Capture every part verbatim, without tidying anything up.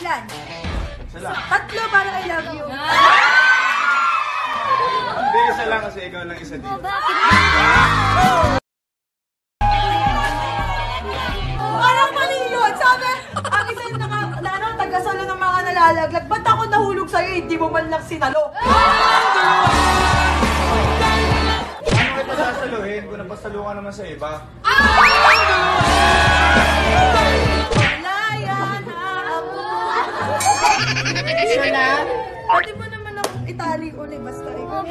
Ilan? Isa lang. Tatlo para I love you. Hindi, isa lang kasi ikaw lang isa dito. Parang mali yun. Sabi, ang isa yung naka, na, ano, tagasalo ng mga nalalaglag. Ba't ako nahulog sa'yo? Hindi mo man lang sinalo. Ano kita sasaluhin kung napasalo ka naman sa iba? Wala yan, ako. Sure na? Pwede mo naman akong itali ulit, basta ikaw.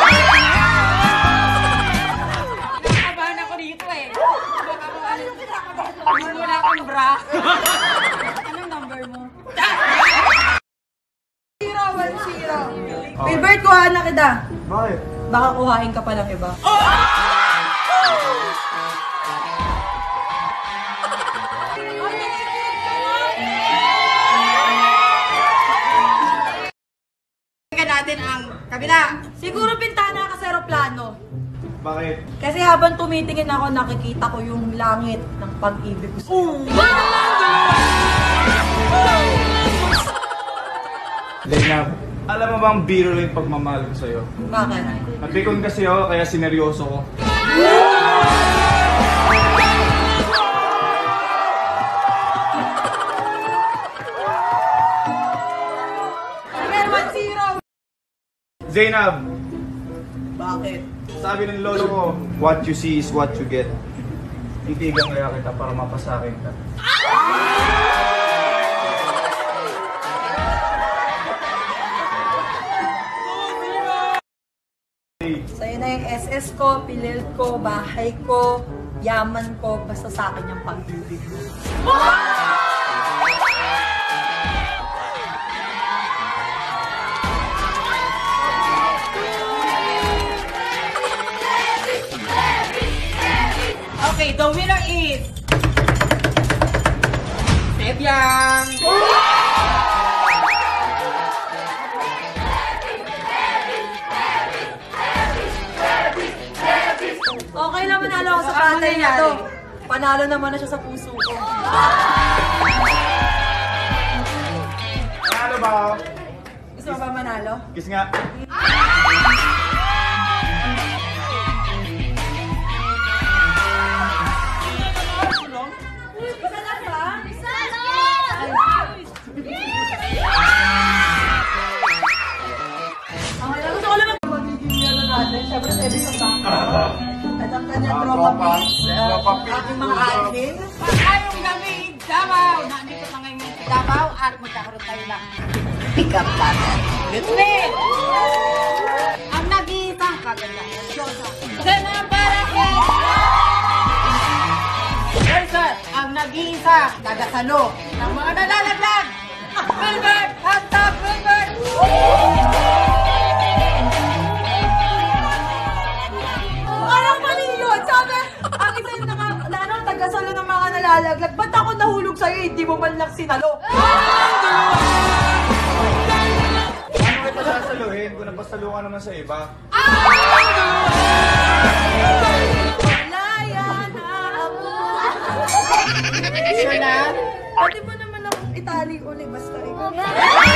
Nakabahan ako dito eh. Baka ako ano yung kinakabahan ako. Hindi mo na akong bra. Anong number mo? Zero, one, zero. Favorite, kuhaan na kita. Bakit? Baka kuhain ka pa ng iba. Natin ang kabila. Siguro pintana ka sa aeroplano. Bakit? Kasi habang tumitingin ako, nakikita ko yung langit ng pag-ibig ko sa'yo. Zainab, alam mo bang biro lang yung pagmamahal ko sa'yo? Bakit? Napikon kasi ako kaya sineryoso ko. one zero. Zainab, Bakit? sabi ng lolo ko, what you see is what you get. Titigan kaya kita para mapasakin ka. Sa'yo na yung S S ko, pilil ko, bahay ko, yaman ko, basta sa akin yung pag-ibig mo. Okay, the winner is Sebyang. Okay lang, manalo ako sa patay na to. Panalo naman na siya sa puso ko. Ano ba? Gusto mo ba manalo? Kiss nga. Isa lang ba? Isa okay lang. Gusto ko lang magiging yan na natin. Siyempre, sa ibig sa baka. At ang kanyang tropa pigs. Aking mga alin. Pagkayong gamit, Davao. Nandito pa ngayon sa Davao at magkakaroon tayo ng pick-up battle. Little! Ang nag-iisang kaganda. Sa nabarake! Sir, ang nag-iisa, taga-salo ng mga nalalaglag. Wilbert! Hashtag Wilbert! Parang mali yun. Sabi, ang isa yung naka, na, ano, tagasalo ng mga nalalaglag. Ba't ako nahulog sa'yo? Hindi mo man lang sinalo. Ano kita sasaluhin kung napasalo ka naman sa iba? Wala yan, ako. Sure na? Pwede mo naman akong itali ulit, basta ikaw.